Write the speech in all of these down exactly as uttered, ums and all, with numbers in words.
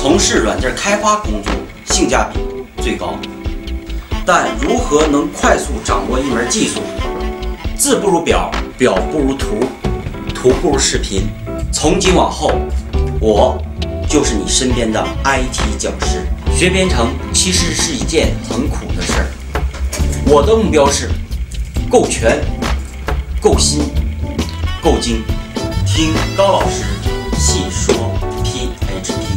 从事软件开发工作性价比最高。但如何能快速掌握一门技术？字不如表，表不如图，图不如视频。从今往后，我就是你身边的 I T 讲师。学编程其实是一件很苦的事儿。我的目标是够全、够新、够精。听高老师细说 P H P。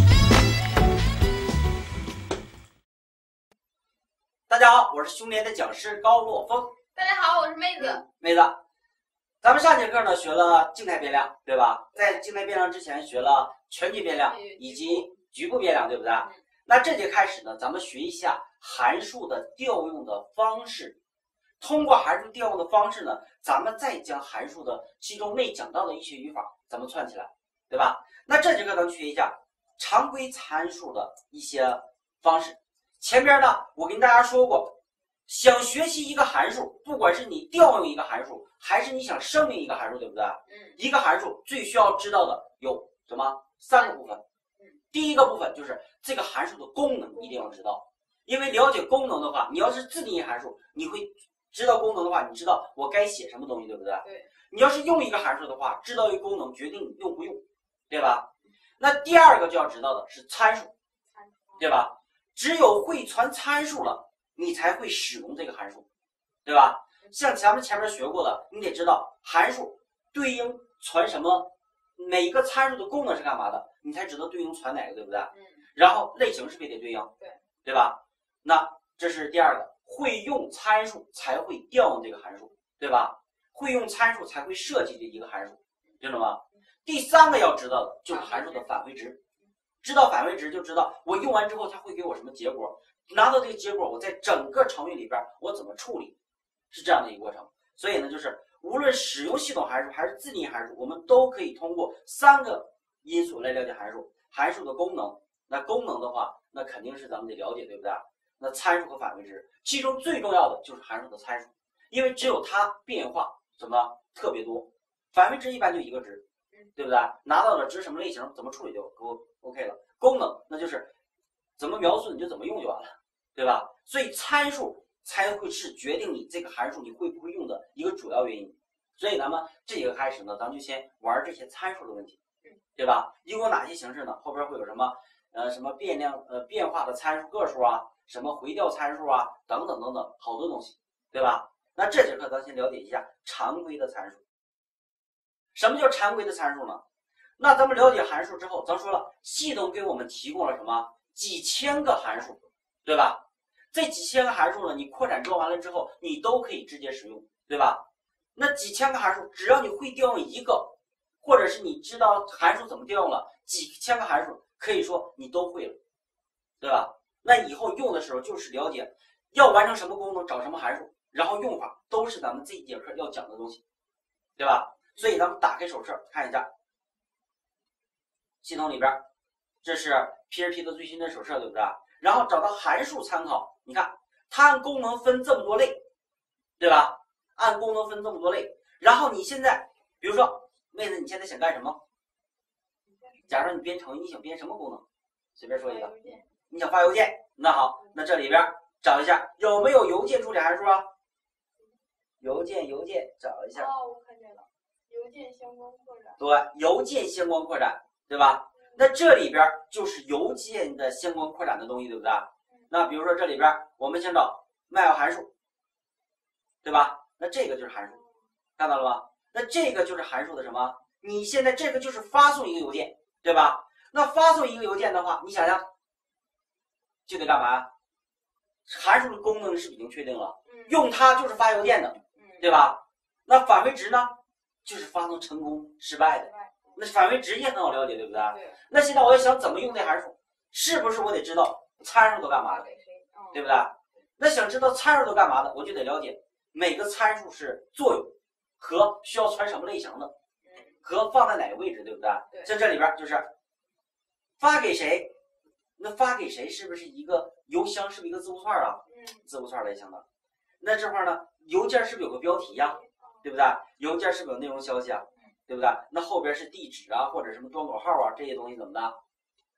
大家好，我是兄连的讲师高洛峰。 大家好，我是妹子。 嗯、妹子，咱们上节课呢学了静态变量，对吧？在静态变量之前学了全局变量以及局部变量，对不对？嗯、那这节开始呢，咱们学一下函数的调用的方式。通过函数调用的方式呢，咱们再将函数的其中没讲到的一些语法，咱们串起来，对吧？那这节课咱们学一下常规参数的一些方式。前边呢，我跟大家说过，想学习一个函数，不管是你调用一个函数，还是你想声明一个函数，对不对？嗯。一个函数最需要知道的有什么？三个部分。嗯。第一个部分就是这个函数的功能一定要知道，因为了解功能的话，你要是自定义函数，你会知道功能的话，你知道我该写什么东西，对不对？对。你要是用一个函数的话，知道一个功能决定你用不用，对吧？那第二个就要知道的是参数，对吧？只有会传参数了，你才会使用这个函数，对吧？像咱们前面学过的，你得知道函数对应传什么，每一个参数的功能是干嘛的，你才知道对应传哪个，对不对？嗯。然后类型是不是也得对应？对，对吧？那这是第二个，会用参数才会调用这个函数，对吧？会用参数才会设计这一个函数，知道吗？第三个要知道的就是函数的返回值。知道返回值就知道我用完之后它会给我什么结果，拿到这个结果我在整个程序里边我怎么处理，是这样的一个过程。所以呢，就是无论使用系统函数还是自定义函数，我们都可以通过三个因素来了解函数。函数的功能，那功能的话，那肯定是咱们得了解，对不对？那参数和返回值，其中最重要的就是函数的参数，因为只有它变化什么特别多，返回值一般就一个值，对不对？拿到的值什么类型怎么处理就 OK 了。功能那就是怎么描述你就怎么用就完了，对吧？所以参数才会是决定你这个函数你会不会用的一个主要原因。所以咱们这节课开始呢，咱们就先玩这些参数的问题，对吧？一共有哪些形式呢？后边会有什么呃什么变量呃变化的参数个数啊，什么回调参数啊，等等等等，好多东西，对吧？那这节课咱先了解一下常规的参数。什么叫常规的参数呢？那咱们了解函数之后，咱说了，系统给我们提供了什么？几千个函数，对吧？这几千个函数呢，你扩展装完了之后，你都可以直接使用，对吧？那几千个函数，只要你会调用一个，或者是你知道函数怎么调用了，几千个函数可以说你都会了，对吧？那以后用的时候就是了解要完成什么功能，找什么函数，然后用法都是咱们这一节课要讲的东西，对吧？所以咱们打开手册看一下。系统里边，这是 P H P 的最新的手册，对不对？然后找到函数参考，你看它按功能分这么多类，对吧？按功能分这么多类，然后你现在，比如说妹子，你现在想干什么？假如你编程，你想编什么功能？随便说一个。你想发邮件？那好，那这里边找一下有没有邮件处理函数啊？邮件，邮件，找一下。 哦，我看见了，邮件相关扩展。 对，邮件相关扩展。对吧？那这里边就是邮件的相关扩展的东西，对不对？那比如说这里边我们先找 mail 函数，对吧？那这个就是函数，看到了吗？那这个就是函数的什么？你现在这个就是发送一个邮件，对吧？那发送一个邮件的话，你想想就得干嘛？函数的功能是已经确定了，用它就是发邮件的，对吧？那返回值呢，就是发送成功失败的。那返回值也很好了解，对不对？对。那现在我要想怎么用这函数，是不是我得知道参数都干嘛的，对不对？那想知道参数都干嘛的，我就得了解每个参数是作用和需要传什么类型的，和放在哪个位置，对不对？对。像这里边就是发给谁，那发给谁是不是一个邮箱，是不是一个字符串啊？嗯。字符串类型的。那这块呢，邮件是不是有个标题呀？对不对？邮件是不是有内容消息啊？对不对？那后边是地址啊，或者什么端口号啊，这些东西怎么的，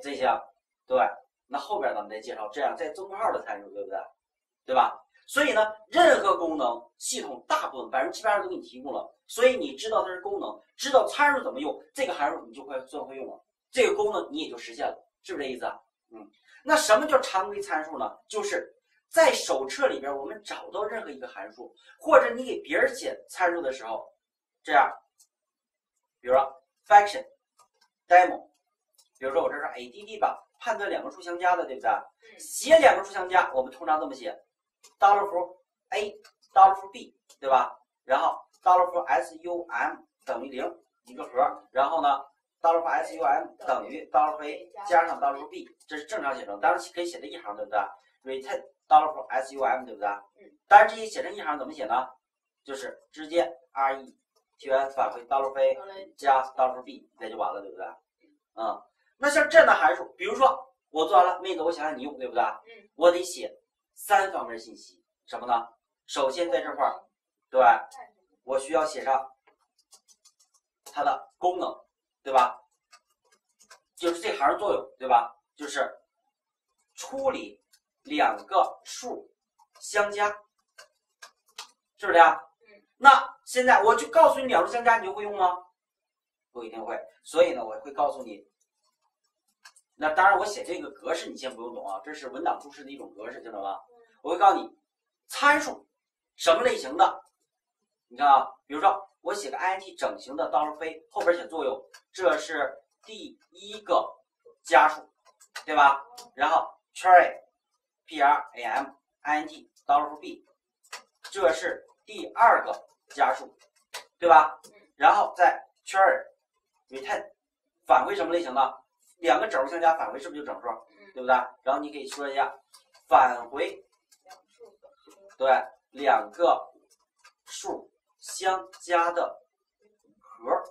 这些，对，那后边咱们再介绍这样带增括号的参数，对不对？对吧？所以呢，任何功能系统大部分百分之七八十都给你提供了，所以你知道它是功能，知道参数怎么用，这个函数你就会算会用了，这个功能你也就实现了，是不是这意思啊？嗯，那什么叫常规参数呢？就是在手册里边我们找到任何一个函数，或者你给别人写参数的时候，这样，比如说 function demo， 比如说我这是 A D D 吧，判断两个数相加的，对不对？写两个数相加，我们通常这么写。dollar 符 a dollar 符 b 对吧？然后 dollar 符 sum 等于零一个和，然后呢 dollar 符 sum 等于 dollar 符 a 加上 dollar 符 b， 这是正常写成，当然可以写在一行，对不对 ？return dollar 符 sum 对不对？当然这些写成一行怎么写呢？就是直接 return 返回 dollar 符 a 加 dollar 符 b， 这就完了，对不对？嗯，那像这样的函数，比如说我做完了，妹子，我想让你用，对不对？嗯，我得写三方面信息，什么呢？首先在这块儿，对，我需要写上它的功能，对吧？就是这行作用，对吧？就是处理两个数相加，是不是呀？那现在我就告诉你两数相加，你就会用吗？不一定会，所以呢，我会告诉你。那当然，我写这个格式你先不用懂啊，这是文档注释的一种格式，知道吗？我会告诉你参数什么类型的，你看啊，比如说我写个 int 整形的 dollar 飞，后边写作用，这是第一个加数，对吧？然后 cherry pram int dollar b， 这是第二个加数，对吧？然后再 cherry return 返回什么类型的？两个整数相加，返回是不是就整数？对不对？然后你可以说一下返回。对，两个数相加的和，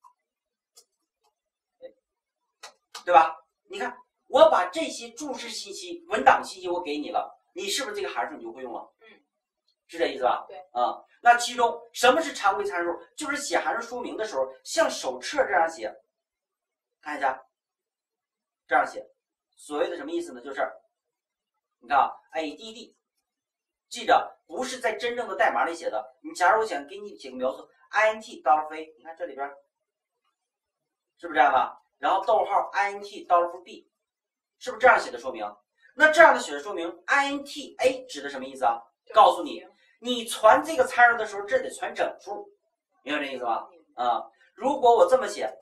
对吧？你看，我把这些注释信息、文档信息我给你了，你是不是这个函数你就会用了？嗯，是这意思吧？ 对， 啊、嗯，那其中什么是常规参数？就是写函数说明的时候，像手册这样写，看一下，这样写，所谓的什么意思呢？就是你看啊 ，A D D。记着，不是在真正的代码里写的。你假如我想给你写个描述 ，int dollar 飞，你看这里边是不是这样的？然后逗号 int dollar b， 是不是这样写的说明？那这样的写的说明 int a 指的什么意思啊？告诉你，你传这个参数的时候，这得传整数，明白这意思吗？啊、嗯，如果我这么写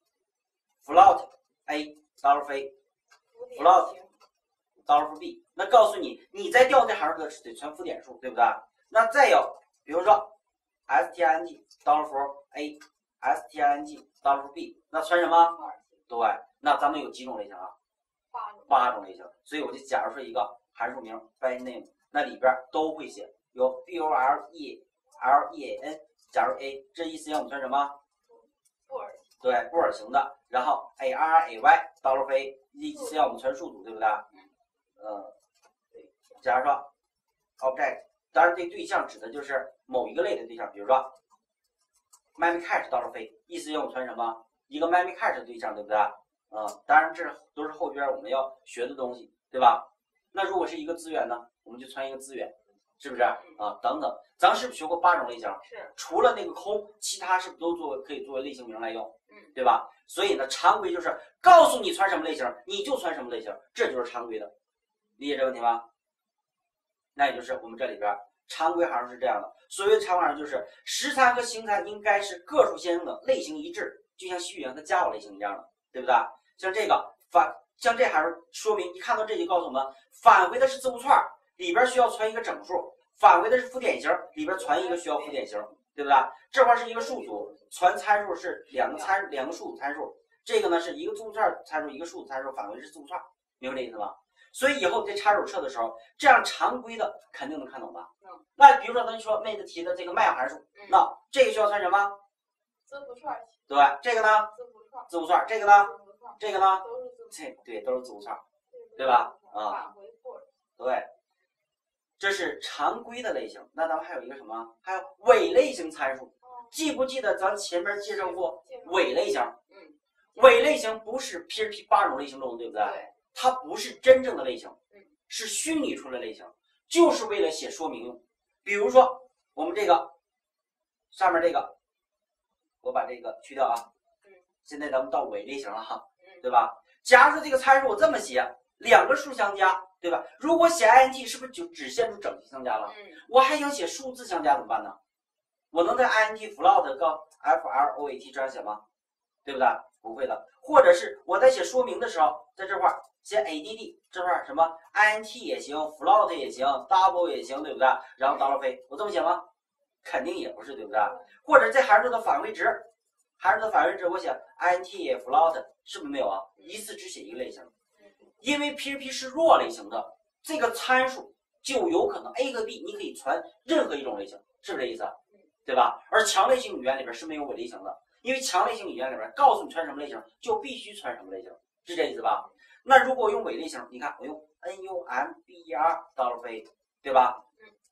，float a dollar 飞 ，float dollar b。那告诉你，你在调这函数的时候得传浮点数，对不对？那再有，比如说 string dollar a string dollar b， 那传什么？对，那咱们有几种类型啊？八种类型。所以我就假如说一个函数名 by name， 那里边都会写有 b o l e l e a n， 假如 a， 这意思要我们传什么？ 布尔。 对，布尔型的。然后 a r a y dollar a， 意思要我们传数组，对不对？嗯。假如说 object， 当然这对象指的就是某一个类的对象，比如说 memcache 到了飞，意思要我们传什么？一个 memcache 的对象，对不对？嗯，当然这都是后边我们要学的东西，对吧？那如果是一个资源呢，我们就传一个资源，是不是啊？等等，咱是不是学过八种类型？ 是。 除了那个空，其他是不是都作为可以作为类型名来用？嗯，对吧？所以呢，常规就是告诉你传什么类型，你就传什么类型，这就是常规的。理解这个问题吗？那也就是我们这里边常规函数是这样的，所谓的常规函数就是实参和形参应该是个数相应的，类型一致，就像西语言和加法类型一样的，对不对？像这个返，像这函数说明，一看到这就告诉我们，返回的是字符串，里边需要传一个整数；返回的是浮点型，里边传一个需要浮点型，对不对？这块是一个数组，传参数是两个参两个数组参数，这个呢是一个字符串参数，一个数组参数，返回是字符串，明白这意思吗？所以以后在查手册的时候，这样常规的肯定能看懂吧？嗯。那比如说咱说妹子提的这个麦函数，嗯、那这个需要传什么？ 字符串。 对，这个呢？ 字符串。 字符串，这个呢？ 字符串。 这个呢？ 都是字符串。 这对都是字符串，对吧？啊、 返回或者。 对，这是常规的类型。那咱们还有一个什么？还有伪类型参数。记不记得咱前面介绍过伪类型？嗯。 伪类型不是 P H P 八种类型中，对不对？ 对。 它不是真正的类型， 嗯， 是虚拟出来的类型，就是为了写说明用。比如说我们这个上面这个，我把这个去掉啊。 嗯。 现在咱们到伪类型了哈， 嗯， 对吧？假如说这个参数我这么写，两个数相加，对吧？如果写 int 是不是就只限出整体相加了？ 嗯。 我还想写数字相加怎么办呢？我能在 int float 杠 float 这样写吗？对不对？不会的。或者是我在写说明的时候，在这块儿写 add 这块儿什么 int 也行 ，float 也行 ，double 也行，对不对？然后 dollar 飞，我这么写吗？肯定也不是，对不对？或者这函数的返回值，函数的返回值我写 int float 是不是没有啊？一次只写一个类型，因为 P H P 是弱类型的，这个参数就有可能 A 和 B 你可以传任何一种类型，是不是这意思？对吧？而强类型语言里边是没有伪类型的。因为强类型语言里边告诉你传什么类型，就必须传什么类型，是这意思吧？那如果用伪类型，你看我用 number dollar 飞，对吧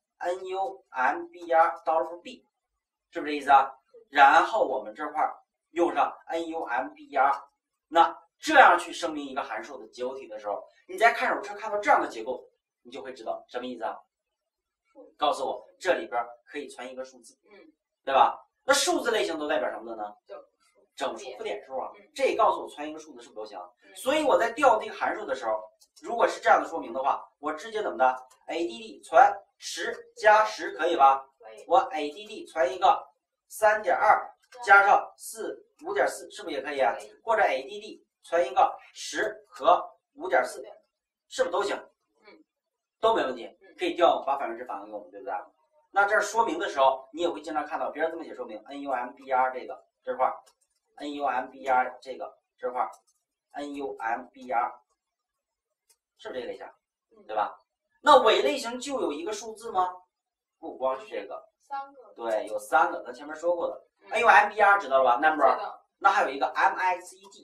？number dollar b， 是不是这意思啊？然后我们这块用上 number， 那这样去声明一个函数的结构体的时候，你在看手册看到这样的结构，你就会知道什么意思啊？告诉我这里边可以传一个数字， 嗯， 对吧？那数字类型都代表什么的呢？ 整数、负点数啊。 嗯、 这也告诉我传一个数字是不是都行？ 嗯、 所以我在调这个函数的时候，如果是这样的说明的话，我直接怎么的 ？add 传十加十可以吧？ 可以。 我 add 传一个三点二加上四五点四，是不是也可以啊？或者 add 传一个十和五点四，是不是都行？ 嗯， 都没问题，可以调把返回值返回给我们，对不对？那这儿说明的时候，你也会经常看到别人这么写说明 number 这个这块 number 这个这块 number 是不是这个类型？对吧？那伪类型就有一个数字吗？不光是这个， 三个。 对，有三个，咱前面说过的。number 知道了吧 ？number， 那还有一个 mxed，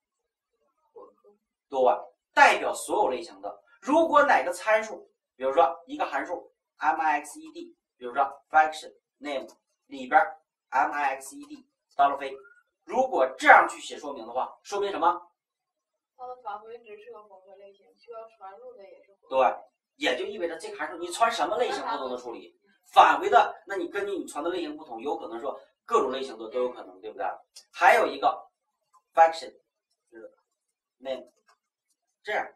对，代表所有类型的。如果哪个参数，比如说一个函数 mxed。比如说 function name 里边 mixed dollar 飞，如果这样去写说明的话，说明什么？ 它的返回值是个混合类型，需要传入的也是混合。 对，也就意味着这个函数你传什么类型它都能处理。返回的，那你根据你传的类型不同，有可能说各种类型的都有可能，对不对？还有一个 function 就是 name 这样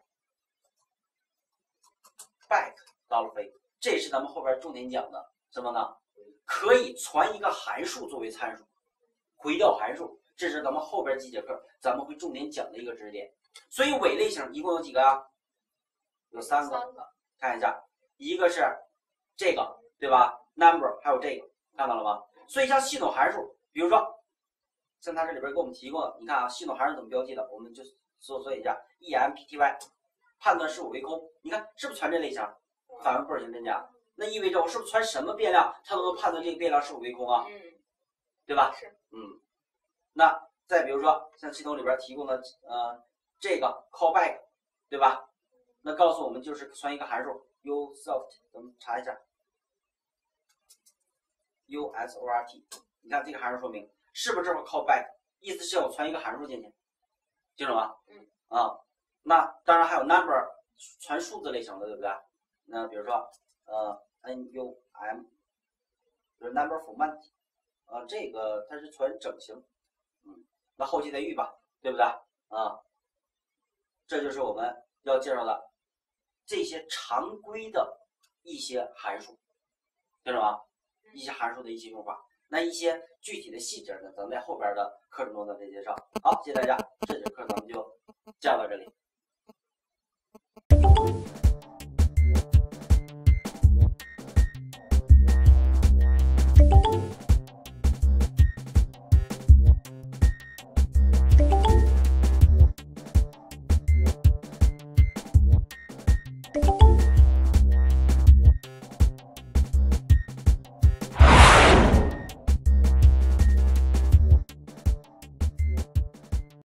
back dollar 飞。这是咱们后边重点讲的什么呢？可以传一个函数作为参数，回调函数，这是咱们后边几节课咱们会重点讲的一个知识点。所以伪类型一共有几个啊？有三个。 三个。 看一下，一个是这个，对吧 ？number 还有这个，看到了吗？所以像系统函数，比如说像它这里边给我们提供的，你看啊，系统函数怎么标记的？我们就搜索一下 E M P T Y， 判断是否为空，你看是不是传这类型？返回布尔型真假，那意味着我是不是传什么变量，它都能判断这个变量是否为空啊？ 嗯， 对吧？ 是。 嗯，那再比如说像系统里边提供的呃这个 callback， 对吧？那告诉我们就是传一个函数 usort， 咱们查一下 usort， 你看这个函数说明是不是这会 callback， 意思是我传一个函数进去，清楚吗？ 嗯。啊， 那当然还有 number 传数字类型的，对不对？那比如说，呃 ，num， 就是 number format， 啊，这个它是传整形，嗯，那后期再预吧，对不对？啊，这就是我们要介绍的这些常规的一些函数，听懂吗？一些函数的一些用法，那一些具体的细节呢，咱们在后边的课程中再介绍。好，谢谢大家，这节课咱们就讲到这里。